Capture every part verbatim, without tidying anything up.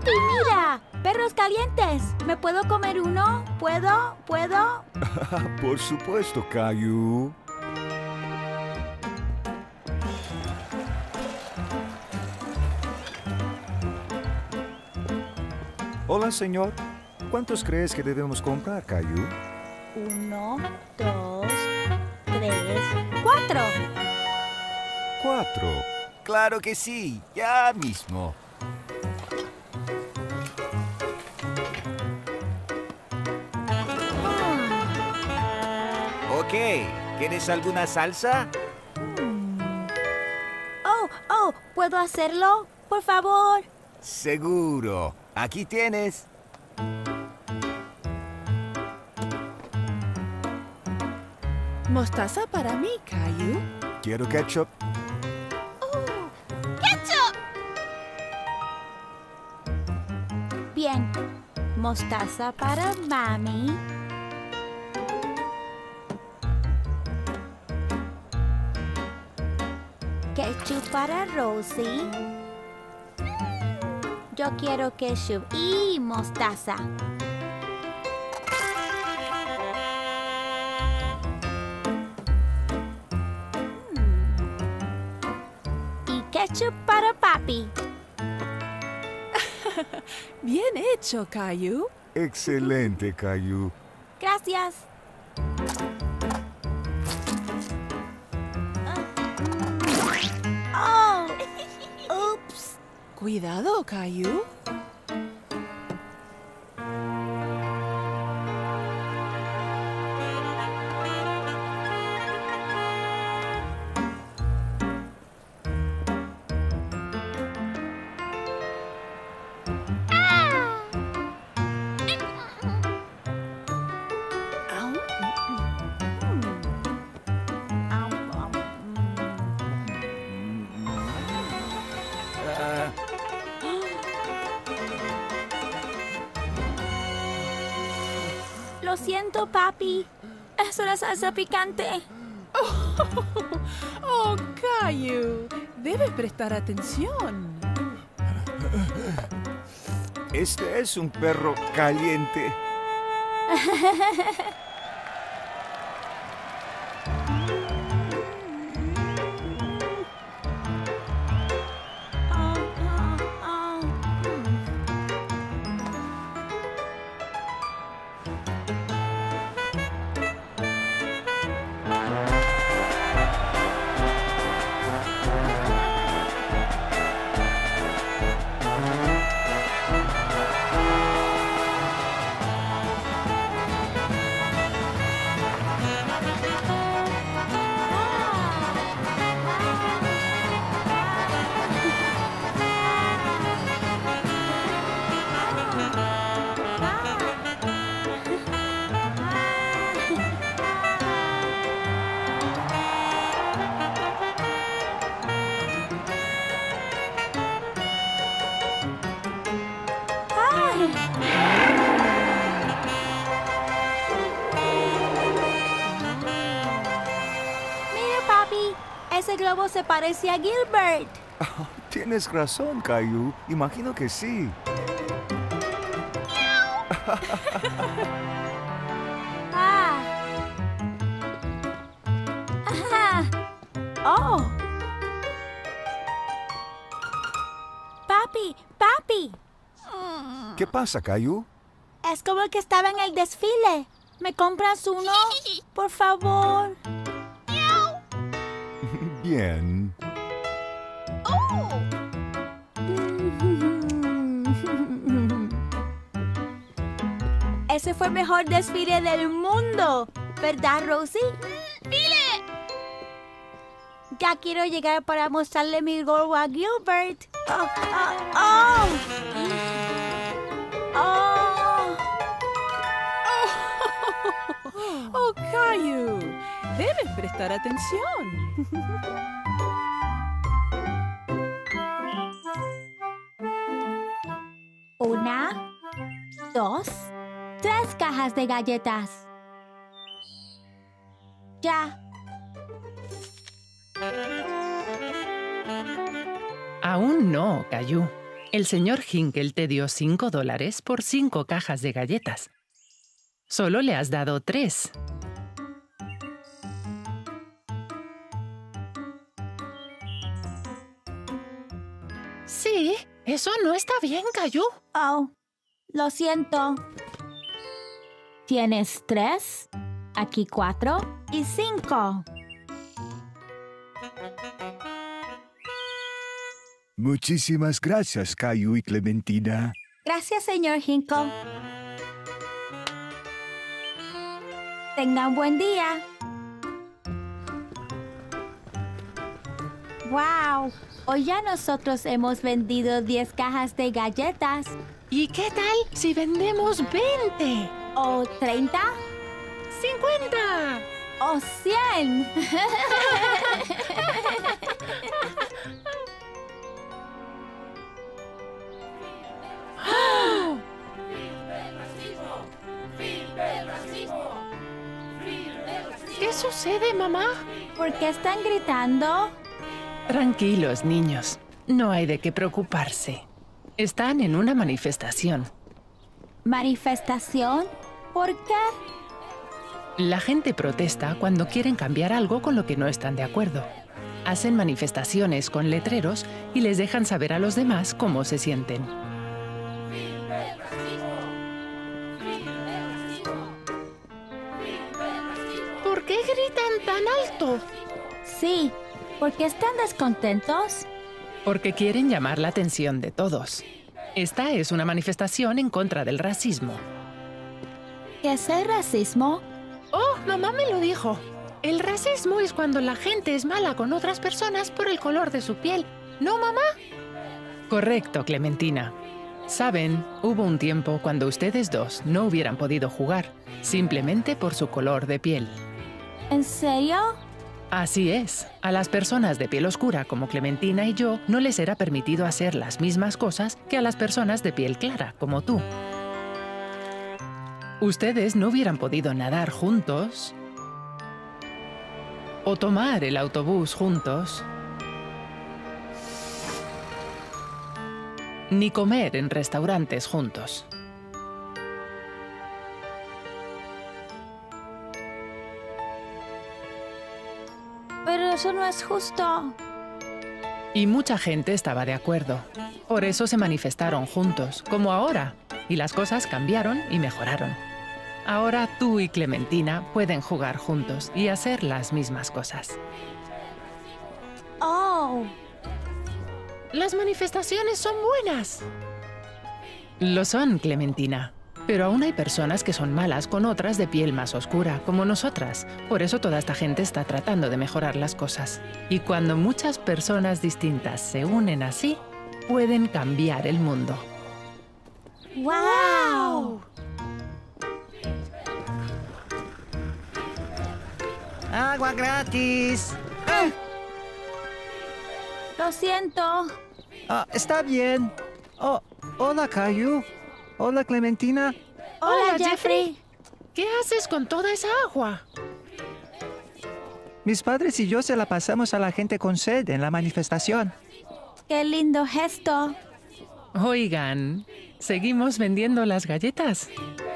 Papi, mira. Perros calientes. ¿Me puedo comer uno? ¿Puedo? ¿Puedo? Por supuesto, Caillou. Hola, señor. ¿Cuántos crees que debemos comprar, Caillou? Uno, dos, tres, cuatro. Cuatro. Claro que sí, ya mismo. Ok, ¿quieres alguna salsa? Oh, oh, ¿puedo hacerlo? Por favor. Seguro. Aquí tienes. Mostaza para mí, Caillou. Quiero ketchup. Bien. Mostaza para Mami. Ketchup para Rosie. Yo quiero ketchup y mostaza. Y ketchup para Papi. Bien hecho, Caillou. Excelente, Caillou. Gracias. Oh, oops. Cuidado, Caillou. Ah, Lo siento, Papi. Es una salsa picante. Oh, Caillou. Debes prestar atención. Este es un perro caliente. Oh, oh, oh. Mira, Papi. Ese globo se parece a Gilbert. Tienes razón, Caillou. Imagino que sí. Ah. Ajá. Oh. Papi, papi. ¿Qué pasa, Caillou? Es como el que estaba en el desfile. ¿Me compras uno? Por favor. Bien. Ese fue el mejor desfile del mundo. ¿Verdad, Rosie? ¡Desfile! Ya quiero llegar para mostrarle mi gorro a Gilbert. Oh, oh, oh. Oh. Oh, Caillou. Debes prestar atención. Una, dos, tres cajas de galletas. Ya. Aún no, Caillou. El señor Hinkle te dio cinco dólares por cinco cajas de galletas. Solo le has dado tres. Sí, eso no está bien, Caillou. Oh, lo siento. Tienes tres, aquí cuatro y cinco. Muchísimas gracias, Caillou y Clementina. Gracias, señor Hinkle. Tenga un buen día. ¡Wow! Hoy ya nosotros hemos vendido diez cajas de galletas. ¿Y qué tal si vendemos veinte? ¿O treinta? ¡cincuenta! ¡O cien! ¿Qué sucede, mamá? ¿Por qué están gritando? Tranquilos, niños. No hay de qué preocuparse. Están en una manifestación. ¿Manifestación? ¿Por qué? La gente protesta cuando quieren cambiar algo con lo que no están de acuerdo. Hacen manifestaciones con letreros y les dejan saber a los demás cómo se sienten. ¿Por qué gritan tan alto? Sí. ¿Por qué están descontentos? Porque quieren llamar la atención de todos. Esta es una manifestación en contra del racismo. ¿Qué es el racismo? Oh, mamá me lo dijo. El racismo es cuando la gente es mala con otras personas por el color de su piel. ¿No, mamá? Correcto, Clementina. Saben, hubo un tiempo cuando ustedes dos no hubieran podido jugar, simplemente por su color de piel. ¿En serio? Así es. A las personas de piel oscura como Clementina y yo no les era permitido hacer las mismas cosas que a las personas de piel clara como tú. Ustedes no hubieran podido nadar juntos, o tomar el autobús juntos, ni comer en restaurantes juntos. Pero eso no es justo. Y mucha gente estaba de acuerdo. Por eso se manifestaron juntos, como ahora. Y las cosas cambiaron y mejoraron. Ahora tú y Clementina pueden jugar juntos y hacer las mismas cosas. Oh. Las manifestaciones son buenas. Lo son, Clementina. Pero aún hay personas que son malas con otras de piel más oscura, como nosotras. Por eso toda esta gente está tratando de mejorar las cosas. Y cuando muchas personas distintas se unen así, pueden cambiar el mundo. ¡Wow! ¡Agua gratis! Lo siento. Ah, está bien. Oh, hola, Caillou. Hola, Clementina. Hola, Jeffrey. ¿Qué haces con toda esa agua? Mis padres y yo se la pasamos a la gente con sed en la manifestación. Qué lindo gesto. Oigan, ¿seguimos vendiendo las galletas?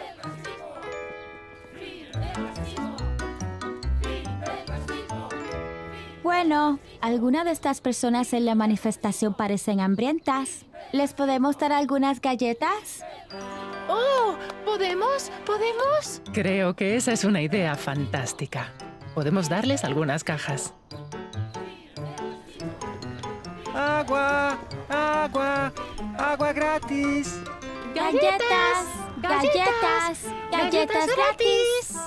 Bueno, algunas de estas personas en la manifestación parecen hambrientas. ¿Les podemos dar algunas galletas? ¡Oh! ¿Podemos? ¿Podemos? Creo que esa es una idea fantástica. Podemos darles algunas cajas. Agua, agua, agua gratis. ¡Galletas! ¡Galletas! ¡Galletas gratis!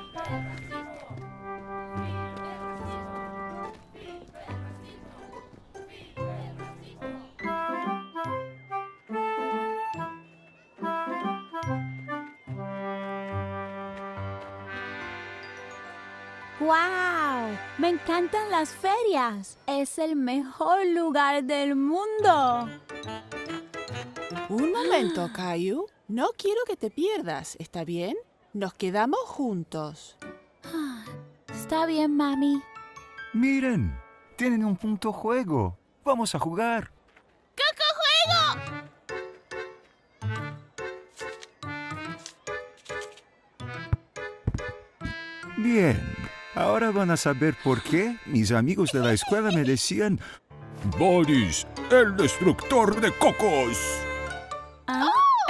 ¡Wow! Me encantan las ferias. Es el mejor lugar del mundo. Un momento, Caillou. No quiero que te pierdas, ¿está bien? Nos quedamos juntos. Está bien, mami. Miren, tienen un punto juego. Vamos a jugar. ¡Coco juego! Bien, ahora van a saber por qué mis amigos de la escuela me decían Boris, el destructor de cocos. ¿Ah?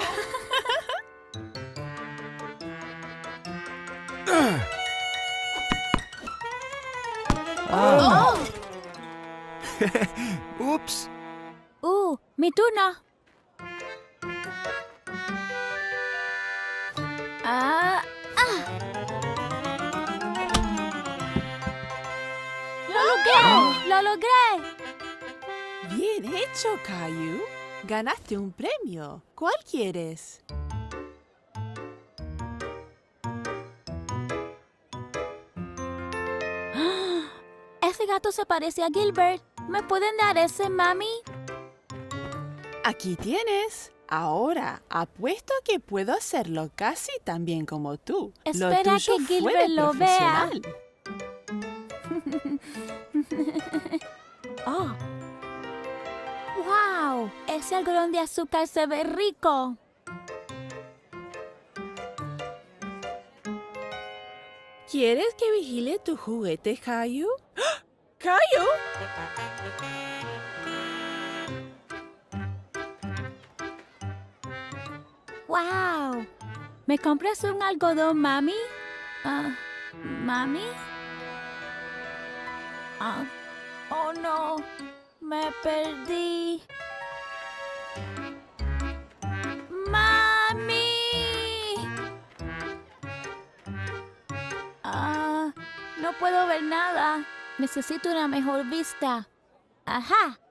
Ah. Ups. Uh, mi turno. Ah, ah. ¡Lo logré! ¡Lo logré! Bien hecho, Caillou. Ganaste un premio. ¿Cuál quieres? Ese gato se parece a Gilbert. ¿Me pueden dar ese, mami? Aquí tienes. Ahora, apuesto que puedo hacerlo casi tan bien como tú. Espera lo tuyo que fue Gilbert de lo vea. profesional. Oh. ¡Wow! Ese algodón de azúcar se ve rico. ¿Quieres que vigile tu juguete, Caillou? ¡Ah! ¡Caillou! ¡Wow! ¿Me compras un algodón, mami? Ah, ¿Mami? Ah, ¡oh, no! ¡Me perdí! ¡Mami! Ah, no puedo ver nada. Necesito una mejor vista. ¡Ajá!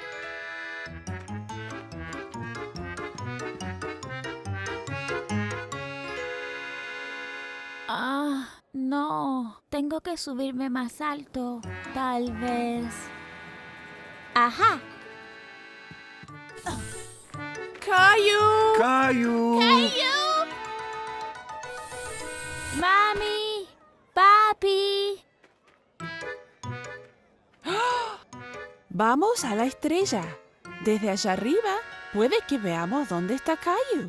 Ah, no. Tengo que subirme más alto. Tal vez. ¡Ajá! ¡Caillou! Caillou. ¡Mami! ¡Papi! Vamos a la estrella. Desde allá arriba, puede que veamos dónde está Caillou.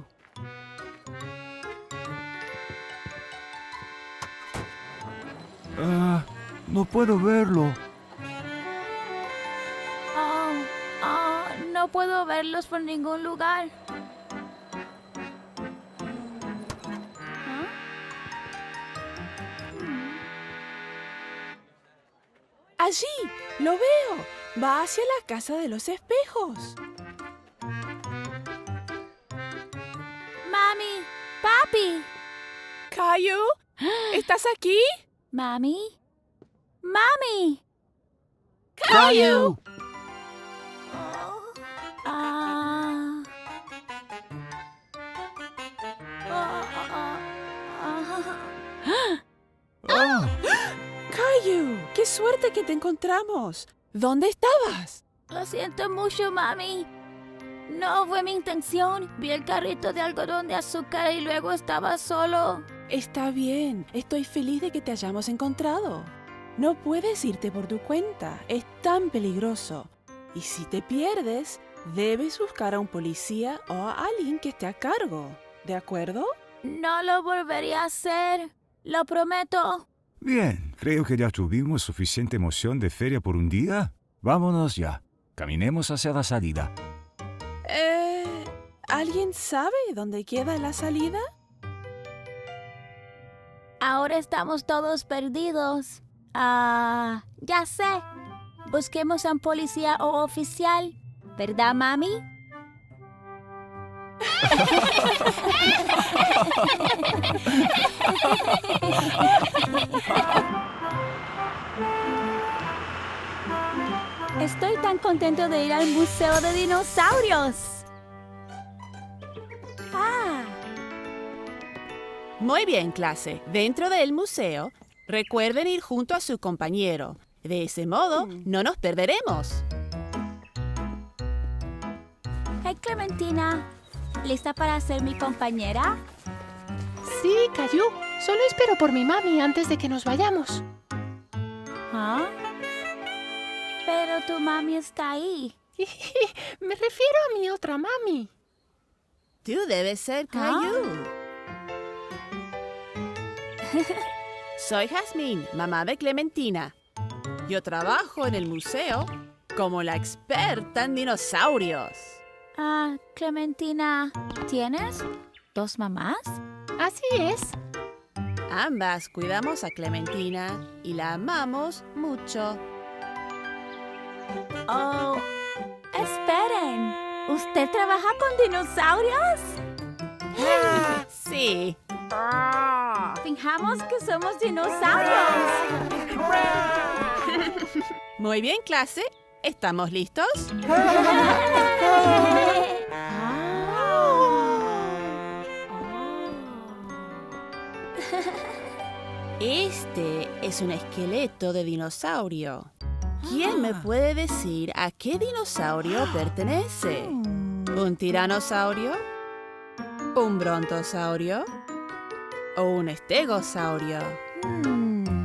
Ah, no puedo verlo. Oh, oh, no puedo verlos por ningún lugar. ¿Ah? Allí, lo veo. Va hacia la casa de los espejos. ¡Mami! ¡Papi! Caillou, ¿estás aquí? ¿Mami? ¡Mami! Caillou. Oh, ah. Oh, oh, oh. Ah. Caillou, qué suerte que te encontramos. ¿Dónde estabas? Lo siento mucho, mami. No fue mi intención. Vi el carrito de algodón de azúcar y luego estaba solo. Está bien, estoy feliz de que te hayamos encontrado. No puedes irte por tu cuenta, es tan peligroso. Y si te pierdes, debes buscar a un policía o a alguien que esté a cargo. ¿De acuerdo? No lo volvería a hacer. Lo prometo. Bien, creo que ya tuvimos suficiente emoción de feria por un día. Vámonos ya. Caminemos hacia la salida. Eh, ¿alguien sabe dónde queda la salida? Ahora estamos todos perdidos. Ah, ya sé. Busquemos a un policía o oficial. ¿Verdad, mami? Estoy tan contento de ir al Museo de Dinosaurios. Ah, Muy bien, clase. Dentro del museo, recuerden ir junto a su compañero. De ese modo, no nos perderemos. hey Clementina, ¿lista para ser mi compañera? Sí, Caillou. Solo espero por mi mami antes de que nos vayamos. ¿Ah? Pero tu mami está ahí. Me refiero a mi otra mami. Tú debes ser Caillou. Soy Jazmín, mamá de Clementina. Yo trabajo en el museo como la experta en dinosaurios. Ah, Clementina, ¿tienes dos mamás? Así es. Ambas cuidamos a Clementina y la amamos mucho. Oh, esperen. ¿Usted trabaja con dinosaurios? Sí. Fijamos que somos dinosaurios. Muy bien, clase. ¿Estamos listos? Este es un esqueleto de dinosaurio. ¿Quién me puede decir a qué dinosaurio pertenece? ¿Un tiranosaurio? ¿Un brontosaurio? ¿O un estegosaurio? Hmm.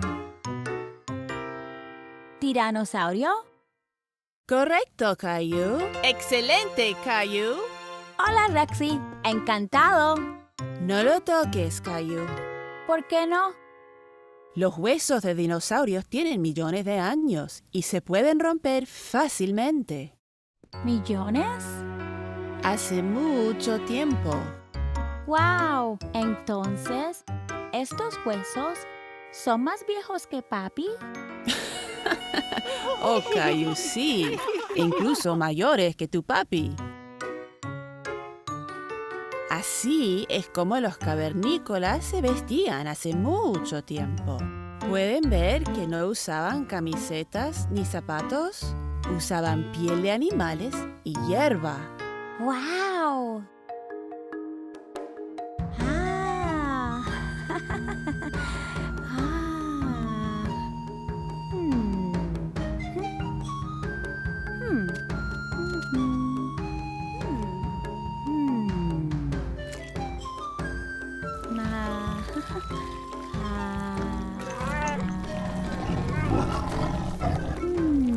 ¿Tiranosaurio? Correcto, Caillou. Excelente, Caillou. Hola, Rexy. Encantado. No lo toques, Caillou. ¿Por qué no? Los huesos de dinosaurios tienen millones de años y se pueden romper fácilmente. ¿Millones? Hace mucho tiempo. ¡Wow! Entonces, ¿estos huesos son más viejos que papi? Oh, Caillou, sí. Incluso mayores que tu papi. Así es como los cavernícolas se vestían hace mucho tiempo. ¿Pueden ver que no usaban camisetas ni zapatos? Usaban piel de animales y hierba. ¡Wow! Ah. Ah. Hmm. Hmm. Hmm. Hmm. Ah. Ah. Hmm.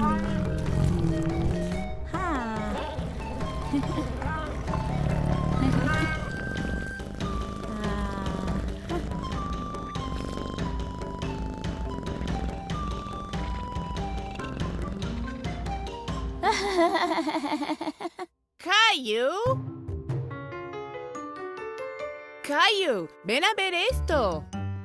¡Caillou! ¡Caillou! ¡Ven a ver esto!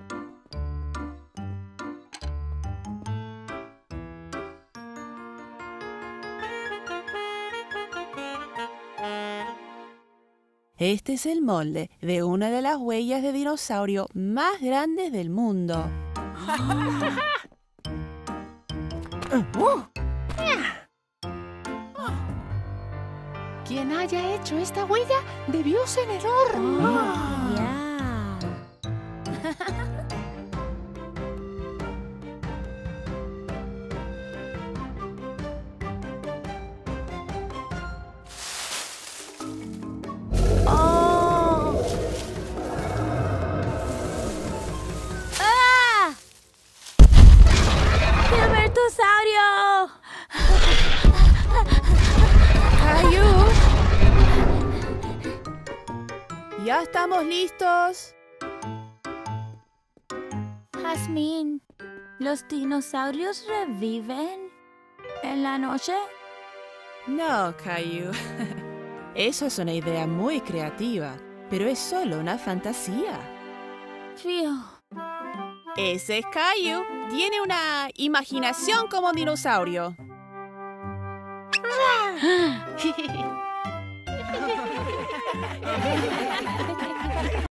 Este es el molde de una de las huellas de dinosaurio más grandes del mundo. Quien haya hecho esta huella debió ser enorme. Oh, yeah. Oh. ¡Ah! ¡Gilbertosaurio! ¡Caillou! ¡Ya estamos listos! Jazmín, ¿los dinosaurios reviven en la noche? No, Caillou. Eso es una idea muy creativa, pero es solo una fantasía. Fío. Ese es Caillou. Tiene una imaginación como dinosaurio.